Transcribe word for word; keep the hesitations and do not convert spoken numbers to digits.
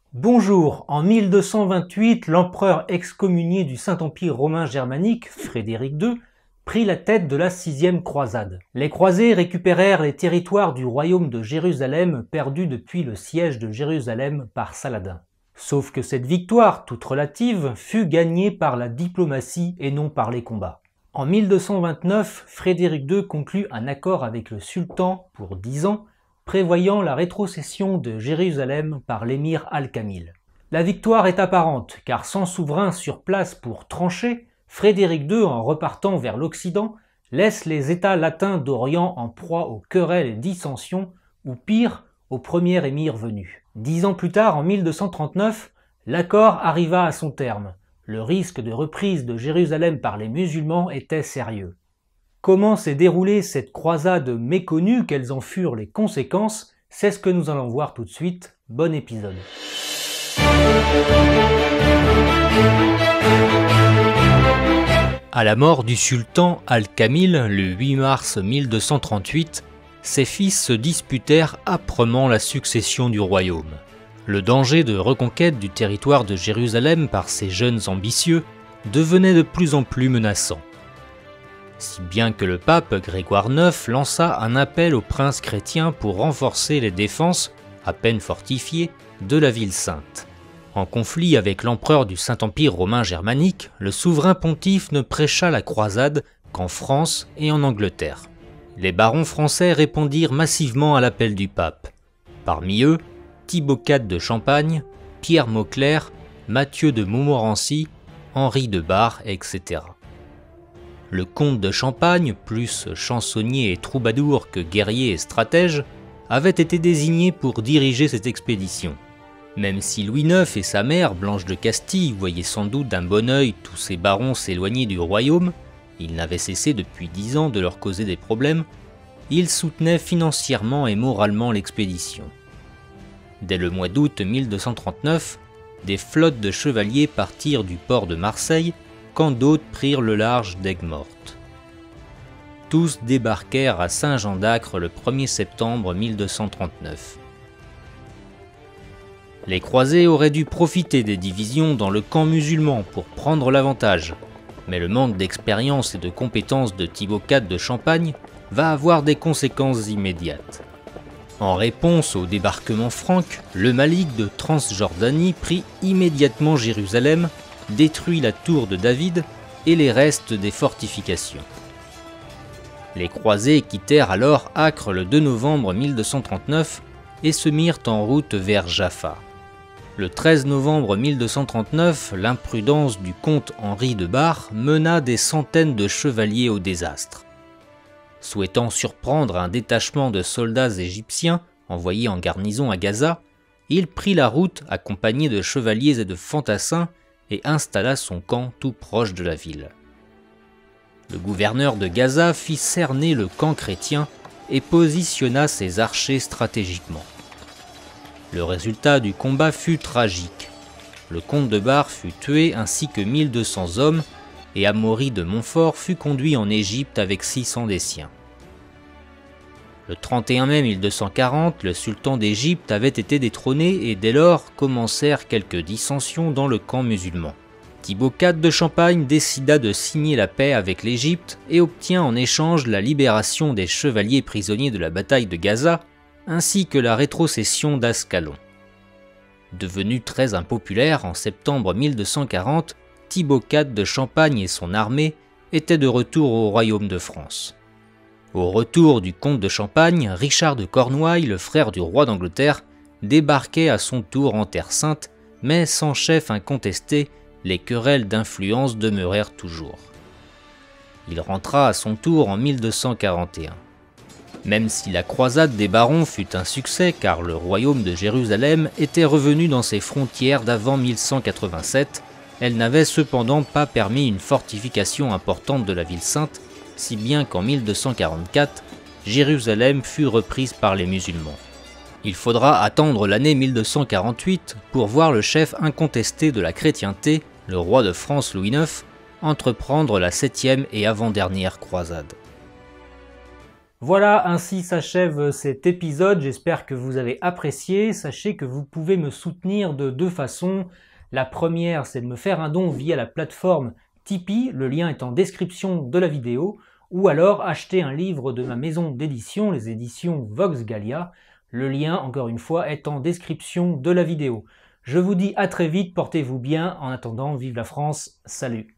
Bonjour, en mille deux cent vingt-huit, l'empereur excommunié du Saint-Empire romain germanique, Frédéric deux, prit la tête de la sixième croisade. Les croisés récupérèrent les territoires du royaume de Jérusalem perdus depuis le siège de Jérusalem par Saladin. Sauf que cette victoire, toute relative, fut gagnée par la diplomatie et non par les combats. En mille deux cent vingt-neuf, Frédéric deux conclut un accord avec le sultan pour dix ans, prévoyant la rétrocession de Jérusalem par l'émir Al-Kamil. La victoire est apparente, car sans souverain sur place pour trancher, Frédéric deux, en repartant vers l'Occident, laisse les États latins d'Orient en proie aux querelles et dissensions, ou pire, au premier émir venu. Dix ans plus tard, en mille deux cent trente-neuf, l'accord arriva à son terme. Le risque de reprise de Jérusalem par les musulmans était sérieux. Comment s'est déroulée cette croisade méconnue, quelles en furent les conséquences, c'est ce que nous allons voir tout de suite. Bon épisode. À la mort du sultan Al-Kamil le huit mars mille deux cent trente-huit, ses fils se disputèrent âprement la succession du royaume. Le danger de reconquête du territoire de Jérusalem par ces jeunes ambitieux devenait de plus en plus menaçant. Si bien que le pape Grégoire neuf lança un appel aux princes chrétiens pour renforcer les défenses, à peine fortifiées, de la ville sainte. En conflit avec l'empereur du Saint-Empire romain germanique, le souverain pontife ne prêcha la croisade qu'en France et en Angleterre. Les barons français répondirent massivement à l'appel du pape. Parmi eux, Thibaut quatre de Champagne, Pierre Mauclerc, Mathieu de Montmorency, Henri de Bar, et cetera. Le comte de Champagne, plus chansonnier et troubadour que guerrier et stratège, avait été désigné pour diriger cette expédition. Même si Louis neuf et sa mère, Blanche de Castille, voyaient sans doute d'un bon œil tous ces barons s'éloigner du royaume, ils n'avaient cessé depuis dix ans de leur causer des problèmes, ils soutenaient financièrement et moralement l'expédition. Dès le mois d'août mille deux cent trente-neuf, des flottes de chevaliers partirent du port de Marseille, quand d'autres prirent le large d'Aigues-Mortes. Tous débarquèrent à Saint-Jean-d'Acre le premier septembre mille deux cent trente-neuf. Les croisés auraient dû profiter des divisions dans le camp musulman pour prendre l'avantage, mais le manque d'expérience et de compétences de Thibaut quatre de Champagne va avoir des conséquences immédiates. En réponse au débarquement franc, le Malik de Transjordanie prit immédiatement Jérusalem, détruit la tour de David et les restes des fortifications. Les croisés quittèrent alors Acre le deux novembre mille deux cent trente-neuf et se mirent en route vers Jaffa. Le treize novembre mille deux cent trente-neuf, l'imprudence du comte Henri de Bar mena des centaines de chevaliers au désastre. Souhaitant surprendre un détachement de soldats égyptiens envoyés en garnison à Gaza, il prit la route accompagné de chevaliers et de fantassins et installa son camp tout proche de la ville. Le gouverneur de Gaza fit cerner le camp chrétien et positionna ses archers stratégiquement. Le résultat du combat fut tragique. Le comte de Bar fut tué ainsi que mille deux cents hommes et Amaury de Montfort fut conduit en Égypte avec six cents des siens. Le trente et un mai mille deux cent quarante, le sultan d'Égypte avait été détrôné et dès lors commencèrent quelques dissensions dans le camp musulman. Thibaut quatre de Champagne décida de signer la paix avec l'Égypte et obtient en échange la libération des chevaliers prisonniers de la bataille de Gaza ainsi que la rétrocession d'Ascalon. Devenu très impopulaire en septembre mille deux cent quarante, Thibaut quatre de Champagne et son armée étaient de retour au royaume de France. Au retour du comte de Champagne, Richard de Cornouailles, le frère du roi d'Angleterre, débarquait à son tour en Terre Sainte, mais sans chef incontesté, les querelles d'influence demeurèrent toujours. Il rentra à son tour en mille deux cent quarante et un. Même si la croisade des barons fut un succès car le royaume de Jérusalem était revenu dans ses frontières d'avant mille cent quatre-vingt-sept, elle n'avait cependant pas permis une fortification importante de la ville sainte, si bien qu'en mille deux cent quarante-quatre, Jérusalem fut reprise par les musulmans. Il faudra attendre l'année mille deux cent quarante-huit pour voir le chef incontesté de la chrétienté, le roi de France Louis neuf, entreprendre la septième et avant-dernière croisade. Voilà, ainsi s'achève cet épisode, j'espère que vous avez apprécié. Sachez que vous pouvez me soutenir de deux façons. La première, c'est de me faire un don via la plateforme Tipeee, le lien est en description de la vidéo, ou alors acheter un livre de ma maison d'édition, les éditions Vox Gallia. Le lien, encore une fois, est en description de la vidéo. Je vous dis à très vite, portez-vous bien, en attendant, vive la France, salut!